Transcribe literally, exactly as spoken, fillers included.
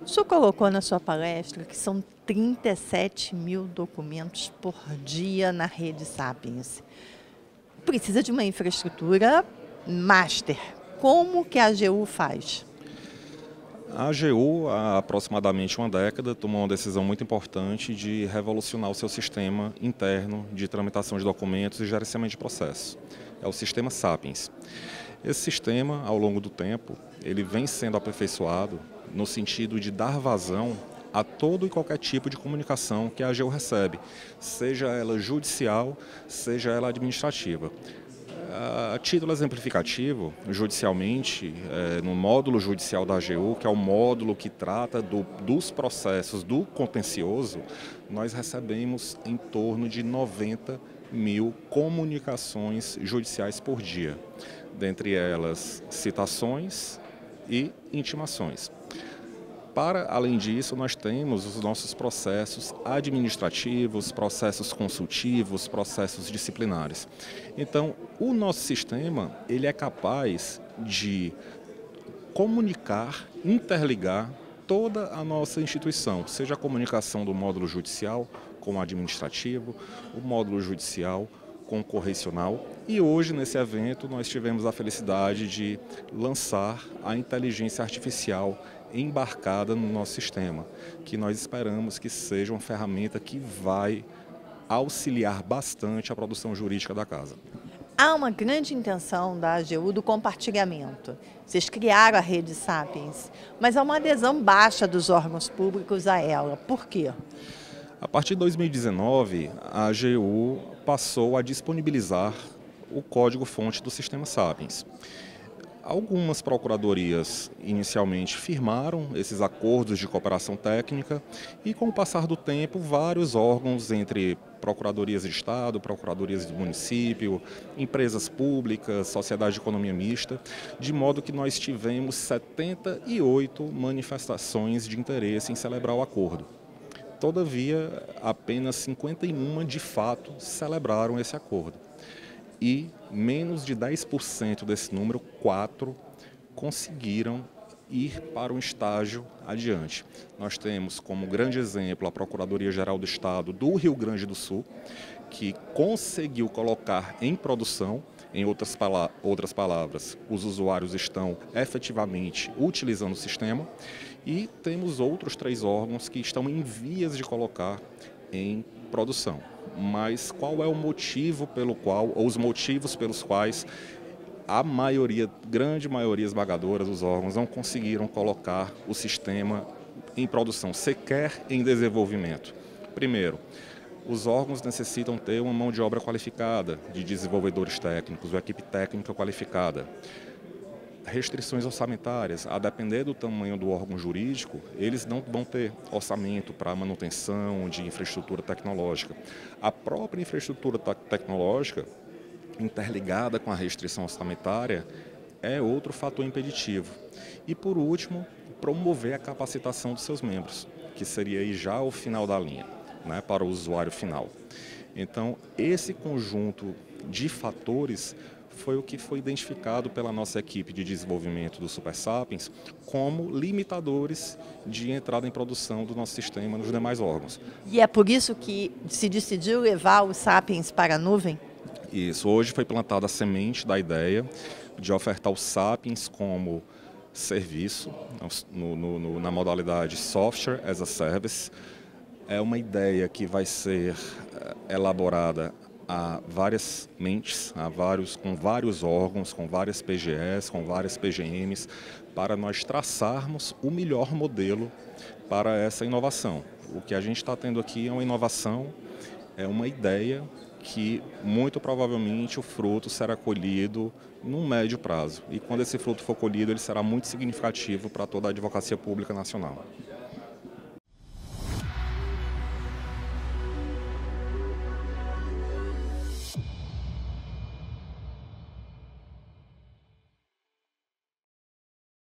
O senhor colocou na sua palestra que são trinta e sete mil documentos por dia na rede Sapiens. Precisa de uma infraestrutura master. Como que a AGU faz? A AGU, há aproximadamente uma década, tomou uma decisão muito importante de revolucionar o seu sistema interno de tramitação de documentos e gerenciamento de processos. É o sistema Sapiens. Esse sistema, ao longo do tempo, ele vem sendo aperfeiçoado no sentido de dar vazão a todo e qualquer tipo de comunicação que a AGU recebe, seja ela judicial, seja ela administrativa. A título exemplificativo, judicialmente, é, no módulo judicial da AGU, que é o módulo que trata do, dos processos do contencioso, nós recebemos em torno de noventa mil comunicações judiciais por dia, dentre elas citações e intimações. Para, além disso, nós temos os nossos processos administrativos, processos consultivos, processos disciplinares. Então, o nosso sistema ele é capaz de comunicar, interligar toda a nossa instituição, seja a comunicação do módulo judicial com o administrativo, o módulo judicial com o correcional. E hoje, nesse evento, nós tivemos a felicidade de lançar a inteligência artificial embarcada no nosso sistema, que nós esperamos que seja uma ferramenta que vai auxiliar bastante a produção jurídica da casa. Há uma grande intenção da AGU do compartilhamento. Vocês criaram a rede Sapiens, mas há uma adesão baixa dos órgãos públicos a ela. Por quê? A partir de dois mil e dezenove, a AGU passou a disponibilizar o código-fonte do sistema Sapiens. Algumas procuradorias inicialmente firmaram esses acordos de cooperação técnica e, com o passar do tempo, vários órgãos, entre procuradorias de Estado, procuradorias do município, empresas públicas, sociedade de economia mista, de modo que nós tivemos setenta e oito manifestações de interesse em celebrar o acordo. Todavia, apenas cinquenta e uma de fato celebraram esse acordo. E menos de dez por cento desse número, quatro, conseguiram ir para um estágio adiante. Nós temos como grande exemplo a Procuradoria-Geral do Estado do Rio Grande do Sul, que conseguiu colocar em produção, em outras, pala- outras palavras, os usuários estão efetivamente utilizando o sistema, e temos outros três órgãos que estão em vias de colocar em produção. Mas qual é o motivo pelo qual, ou os motivos pelos quais a maioria, grande maioria esmagadora dos órgãos não conseguiram colocar o sistema em produção, sequer em desenvolvimento? Primeiro, os órgãos necessitam ter uma mão de obra qualificada, de desenvolvedores técnicos, uma equipe técnica qualificada. Restrições orçamentárias, a depender do tamanho do órgão jurídico, eles não vão ter orçamento para manutenção de infraestrutura tecnológica. A própria infraestrutura tecnológica, interligada com a restrição orçamentária, é outro fator impeditivo. E, por último, promover a capacitação dos seus membros, que seria aí já o final da linha, né, para o usuário final. Então, esse conjunto de fatores foi o que foi identificado pela nossa equipe de desenvolvimento do Super Sapiens como limitadores de entrada em produção do nosso sistema nos demais órgãos. E é por isso que se decidiu levar o Sapiens para a nuvem? Isso, hoje foi plantada a semente da ideia de ofertar o Sapiens como serviço, no, no, no, na modalidade Software as a Service. É uma ideia que vai ser elaborada a várias mentes, a vários, com vários órgãos, com várias P G Es, com várias P G Ms, para nós traçarmos o melhor modelo para essa inovação. O que a gente está tendo aqui é uma inovação, é uma ideia que muito provavelmente o fruto será colhido num médio prazo. E quando esse fruto for colhido, ele será muito significativo para toda a advocacia pública nacional.